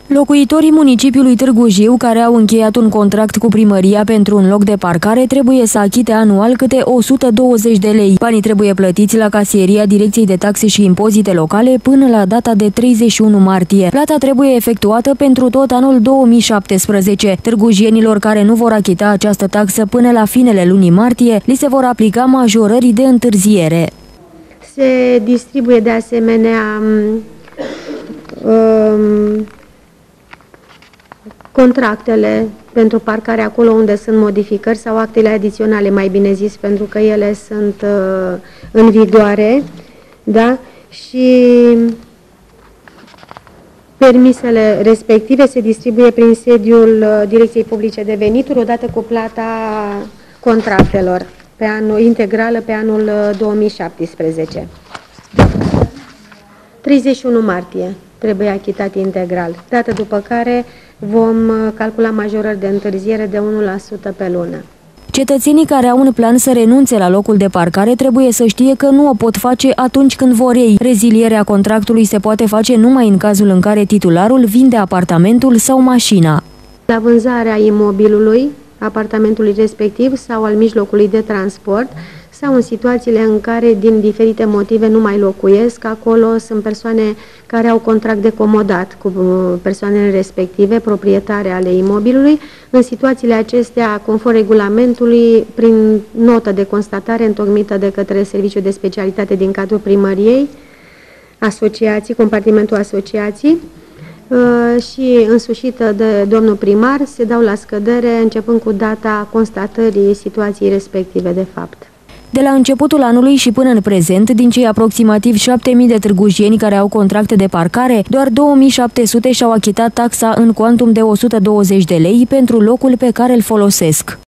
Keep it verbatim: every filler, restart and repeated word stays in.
Locuitorii municipiului Târgu Jiu care au încheiat un contract cu primăria pentru un loc de parcare trebuie să achite anual câte o sută douăzeci de lei. Banii trebuie plătiți la casieria Direcției de Taxe și Impozite Locale până la data de treizeci și unu martie. Plata trebuie efectuată pentru tot anul două mii șaptesprezece. Târgujienilor care nu vor achita această taxă până la finele lunii martie, li se vor aplica majorări de întârziere. Se distribuie de asemenea um, contractele pentru parcare acolo unde sunt modificări sau actele adiționale, mai bine zis, pentru că ele sunt uh, în vigoare, da? Și permisele respective se distribuie prin sediul uh, Direcției Publice de Venituri, odată cu plata contractelor pe anul, integrală pe anul uh, două mii șaptesprezece. treizeci și unu martie trebuie achitat integral, dată după care vom calcula majorări de întârziere de unu la sută pe lună. Cetățenii care au un plan să renunțe la locul de parcare trebuie să știe că nu o pot face atunci când vor ei. Rezilierea contractului se poate face numai în cazul în care titularul vinde apartamentul sau mașina. La vânzarea imobilului, apartamentului respectiv sau al mijlocului de transport, sau în situațiile în care din diferite motive nu mai locuiesc, acolo sunt persoane care au contract de comodat cu persoanele respective, proprietare ale imobilului. În situațiile acestea, conform regulamentului, prin notă de constatare întocmită de către Serviciul de Specialitate din cadrul primăriei, asociații, compartimentul asociații, și însușită de domnul primar, se dau la scădere începând cu data constatării situației respective de fapt. De la începutul anului și până în prezent, din cei aproximativ șapte mii de târgujieni care au contracte de parcare, doar două mii șapte sute și-au achitat taxa în cuantum de o sută douăzeci de lei pentru locul pe care îl folosesc.